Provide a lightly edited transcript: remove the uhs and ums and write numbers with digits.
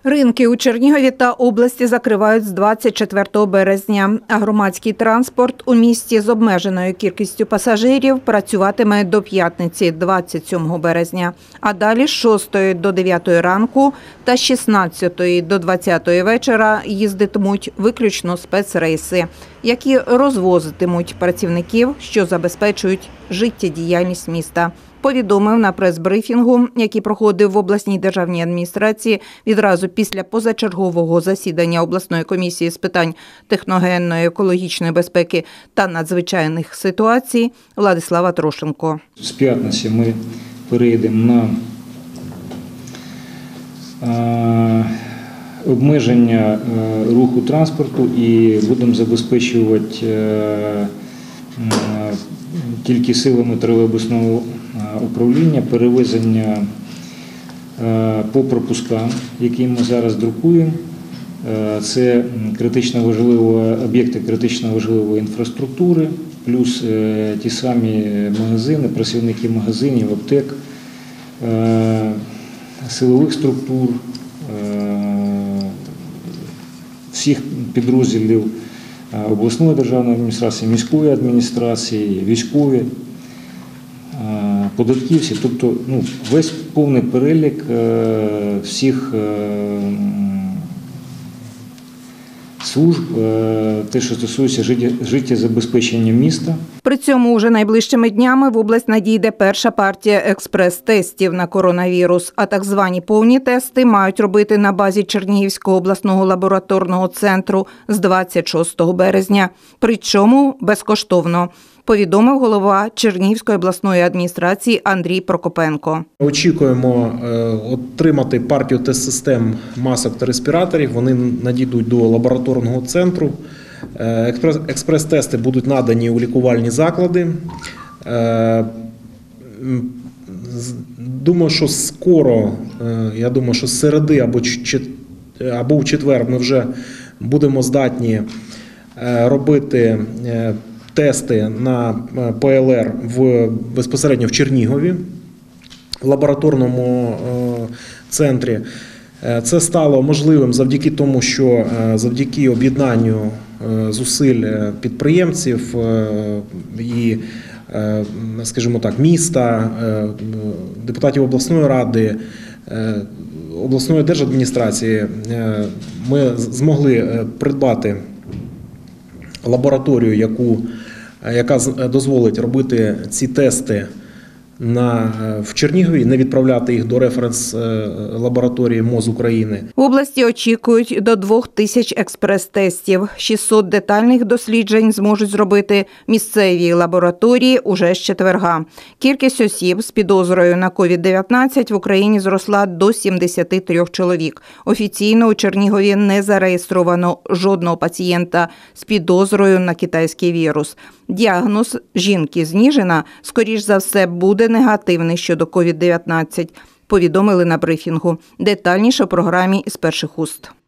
Ринки у Чернігові та області закривають з 24 березня, а громадський транспорт у місті з обмеженою кількістю пасажирів працюватиме до п'ятниці, 27 березня, а далі з 6 до 9 ранку та з 16 до 20 вечора їздитимуть виключно спецрейси, які розвозитимуть працівників, що забезпечують життєдіяльність міста. Повідомив на прес-брифінгу, який проходив в обласній державній адміністрації відразу після позачергового засідання обласної комісії з питань техногенної, екологічної безпеки та надзвичайних ситуацій Владислава Трошенко. З п'ятниці ми перейдемо на обмеження руху транспорту і будемо забезпечувати тільки силами тролейбусного управління перевезення по пропускам, які ми зараз друкуємо. Це об'єкти критично важливої інфраструктури, плюс ті самі магазини, працівники магазинів, аптек, силових структур, всіх підрозділів обласної державної адміністрації, міської адміністрації, військові, податківці, тобто весь повний перелік всіх служб, те, що стосується життєзабезпечення міста. При цьому уже найближчими днями в область надійде перша партія експрес-тестів на коронавірус, а так звані повні тести мають робити на базі Чернігівського обласного лабораторного центру з 26 березня, причому безкоштовно, повідомив голова Чернігівської обласної адміністрації Андрій Прокопенко. Очікуємо отримати партію тест-систем масок та респіраторів. Вони надійдуть до лабораторного центру. Експрес-тести будуть надані у лікувальні заклади. Думаю, що скоро, з середи або в четвер ми вже будемо здатні робити тести на ПЛР безпосередньо в Чернігові, в лабораторному центрі. Це стало можливим завдяки тому, що завдяки об'єднанню зусиль підприємців і, скажімо так, міста, депутатів обласної ради, обласної держадміністрації ми змогли придбати лабораторію, яка дозволить робити ці тести в Чернігові, не відправляти їх до референс-лабораторії МОЗ України. В області очікують до 2000 експрес-тестів. 600 детальних досліджень зможуть зробити місцеві лабораторії уже з четверга. Кількість осіб з підозрою на COVID-19 в Україні зросла до 73 чоловік. Офіційно у Чернігові не зареєстровано жодного пацієнта з підозрою на китайський вірус. Діагноз жінки з Ніжина, скоріш за все, буде негативний щодо COVID-19, повідомили на брифінгу. Детальніше у програмі «Із перших уст».